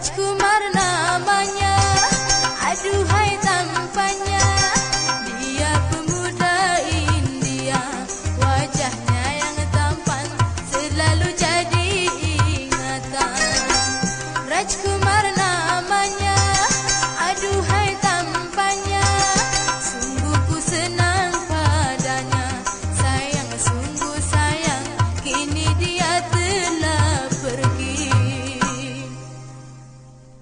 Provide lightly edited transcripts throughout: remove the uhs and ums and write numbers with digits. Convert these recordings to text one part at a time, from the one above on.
Rajkumar namanya, aduhai tampaknya. Dia pemuda India, wajahnya yang tampan selalu jadi ingatan. Rajkumar namanya, aduhai tampaknya. Sungguh ku senang padanya, sayang sungguh sayang, kini dia telah pergi.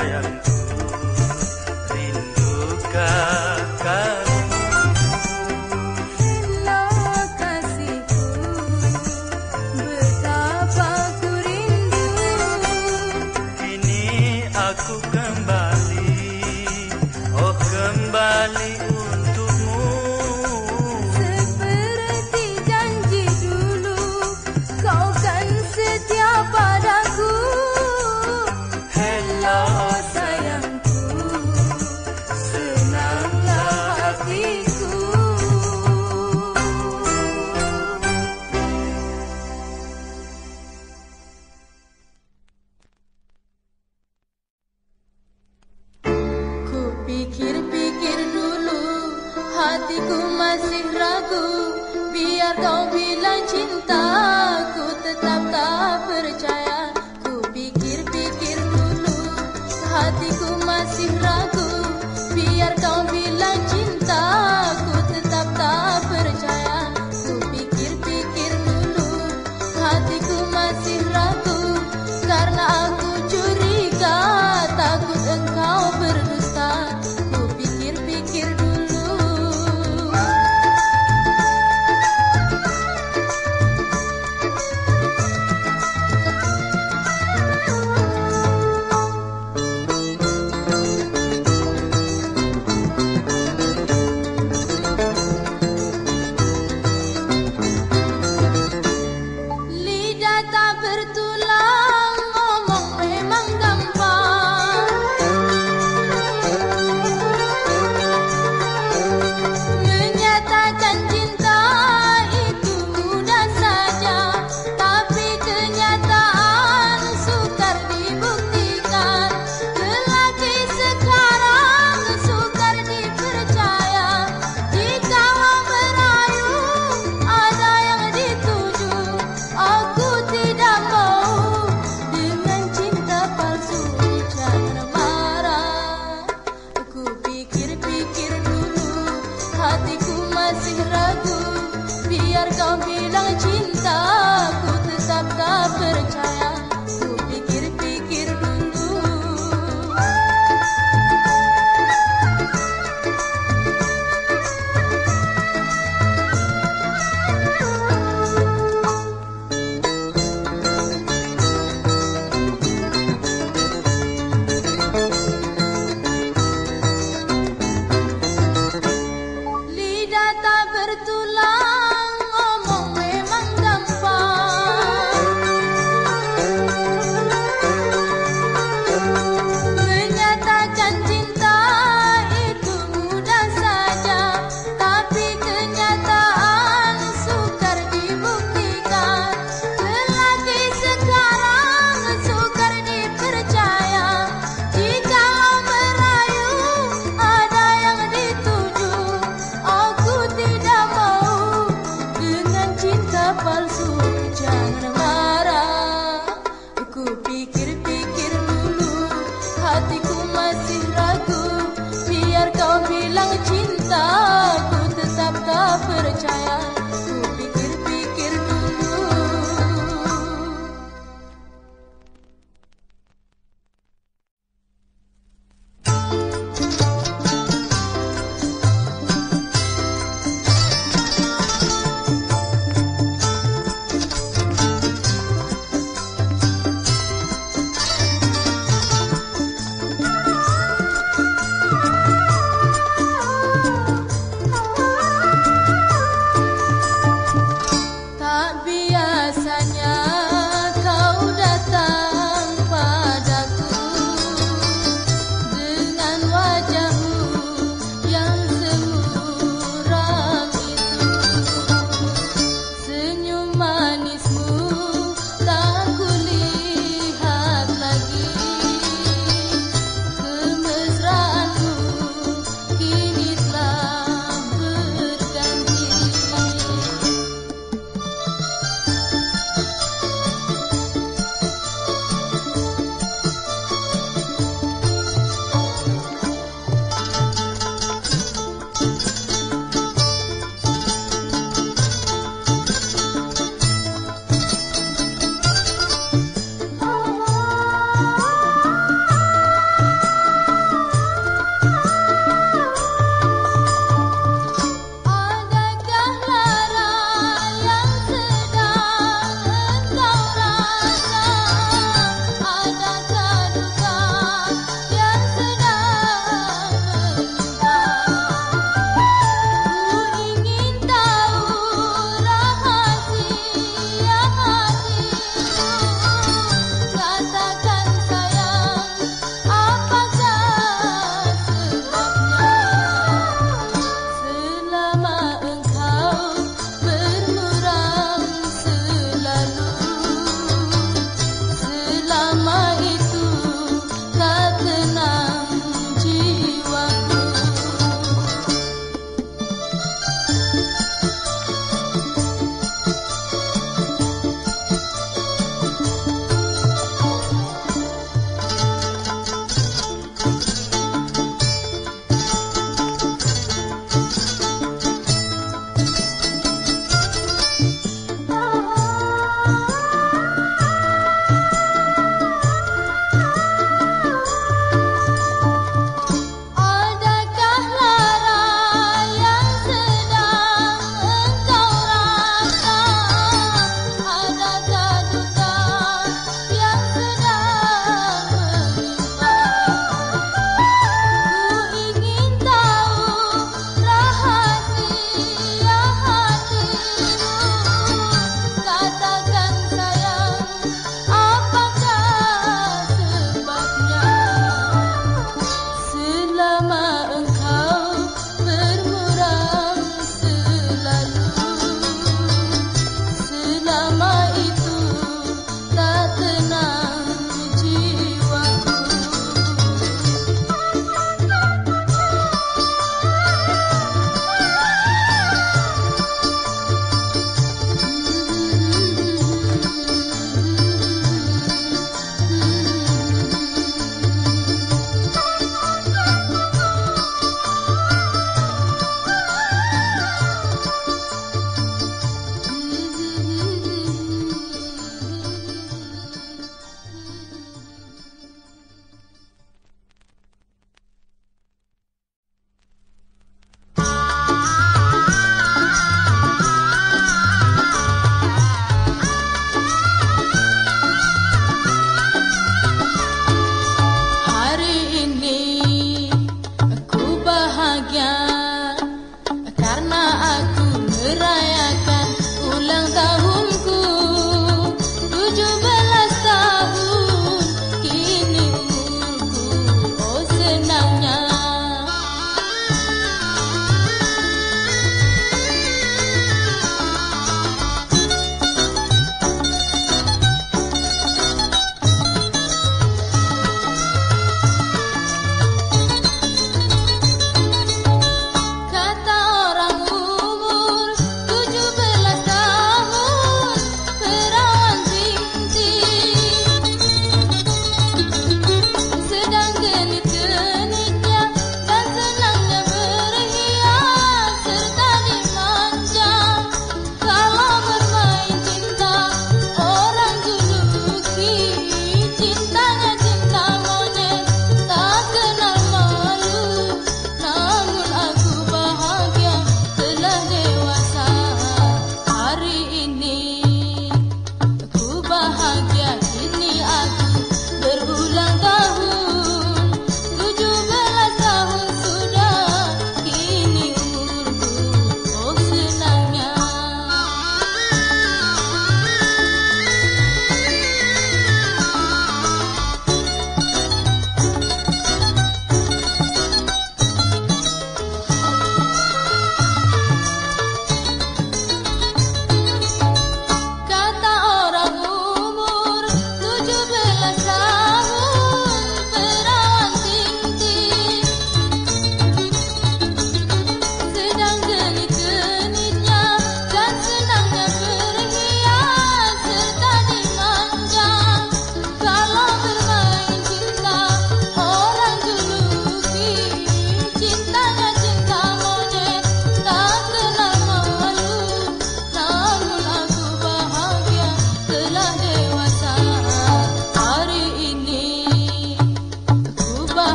sayangku, rindukah kamu? Hello kasihku, betapa ku rindu. Kini aku kembali, oh kembali untukmu. Seperti janji dulu, kau kan setia padaku. Hello Sayangku, senanglah hatiku. Ku pikir-pikir dulu, hatiku masih ragu. Biar kau bilang cinta, ku tetap tak percaya. Ku pikir-pikir dulu, hatiku masih ragu. Biar kau bilang cinta, ku tetap tak percaya. Ku pikir-pikir dulu, hatiku masih ragu. Karena aku curiga, takut engkau berdusta. Ku pikir-pikir dulu. Lidah tak bertulang, ngomong memang gampang. Menyatakan cinta itu mudah saja, tapi kenyataan sukar dibuktikan. Lelaki sekarang sukar dipercaya. Jika merayu, ada yang dituju. Aku tidak mau dengan cinta palsu, jangan marah. Ku pikir-pikir dulu, hatiku masih ragu. Biar kau bilang cinta, ku tetap tak percaya. Ku pikir-pikir dulu. Lidah tak bertulang, ngomong memang gampang. Menyatakan cinta itu mudah saja, tapi kenyataan sukar dibuktikan. Lelaki sekarang sukar dipercaya. Jika merayu, ada yang dituju. Aku tidak mau dengan cinta palsu, jangan marah. Ku pikir-pikir dulu, hatiku masih ragu. Biar kau bilang cinta, ku tetap tak percaya. Ku pikir-pikir dulu.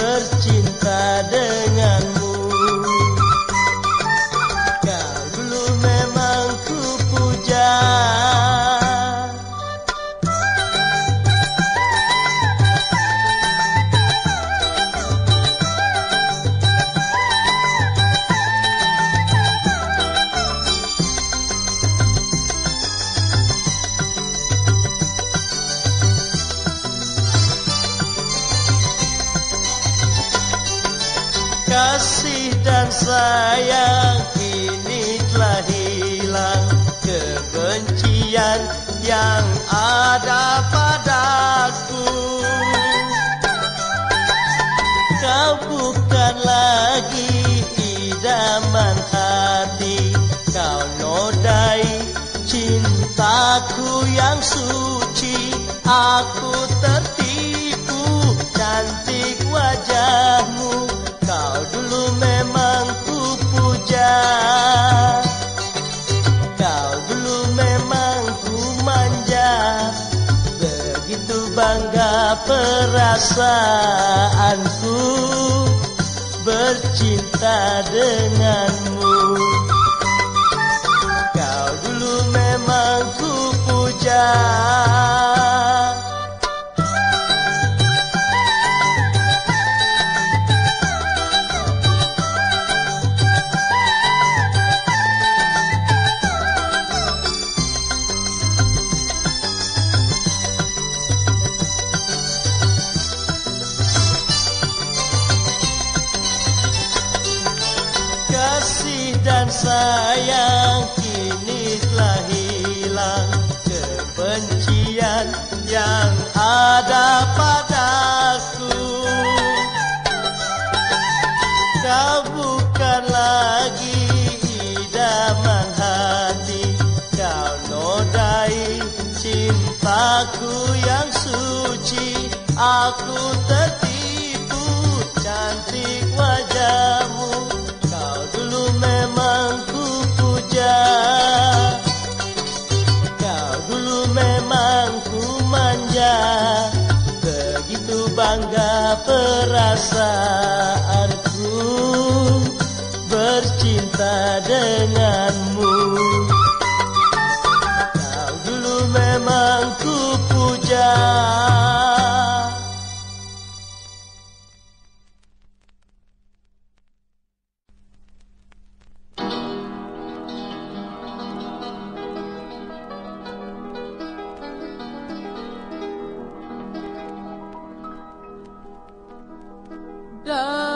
bercinta denganmu. Kau dulu memang ku puja. Kasih dan sayang kini telah hilang, kebencian yang ada padaku. Kau bukan lagi idaman hati, kau nodai cintaku yang suci. Aku tertipu cantik wajahmu, kau dulu memang ku puja. Kau dulu memang ku manja, begitu bangga perasaanku bercinta denganmu. Kau dulu memang ku puja. Kasih dan sayang kini telah hilang, kebencian yang ada padaku. Kau bukan lagi idaman hati, kau nodai cintaku yang suci. Aku tertipu cantik wajahmu, kau dulu memang ku puja. Kau dulu memang ku manja, begitu bangga perasaanku bercinta denganmu. Kau dulu memang ku puja. Da